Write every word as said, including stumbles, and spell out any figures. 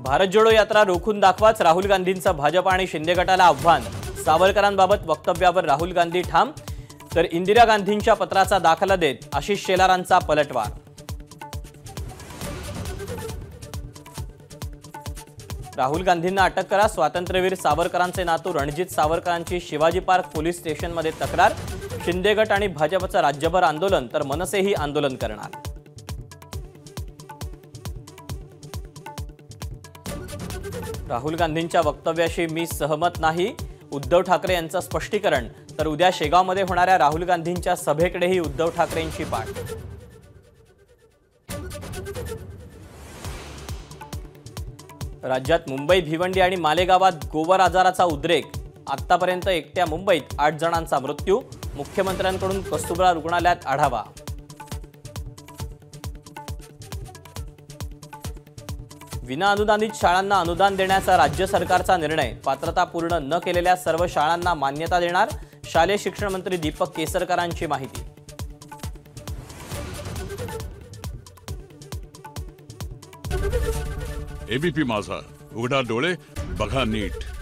भारत जोडो यात्रा रोखून दाखवाच, राहुल गांधींचं भाजप आणि शिंदे गटाला आव्हान। सावरकरांबाबत वक्तव्यावर राहुल गांधी ठाम, तर इंदिरा गांधींच्या पत्राचा दाखला देत आशिष शेलारांचा पलटवार। राहुल गांधींना अटक करा, स्वातंत्र्यवीर सावरकरांचे नातू रणजित सावरकरांची शिवाजी पार्क पोलीस स्टेशनमध्ये तक्रार। शिंदे गट आणि भाजपचं राज्यभर आंदोलन, तर मनसेही आंदोलन करणार। राहुल गांधींच्या वक्तव्याशी मी सहमत नाही, उद्धव ठाकरे यांचं स्पष्टीकरण। तर उद्या शेगावमध्ये होणाऱ्या राहुल गांधींच्या सभेकडेही उद्धव ठाकरेंची पाठ। राज्यात मुंबई भिवंडी आणि मालेगावात गोवर आजाराचा उद्रेक, आतापर्यंत एकट्या मुंबईत आठ जणांचा मृत्यू। मुख्यमंत्र्यांकडून कस्तुरबा रुग्णालयात आढावा। विना अनुदानित शाळांना अनुदान देण्याचा राज्य सरकारचा निर्णय, पात्रता पूर्ण न केलेल्या सर्व शाळांना मान्यता देणार। शालेय शिक्षण मंत्री दीपक केसरकरांची माहिती। एबीपी माझा, उघडा डोळे बघा नीट।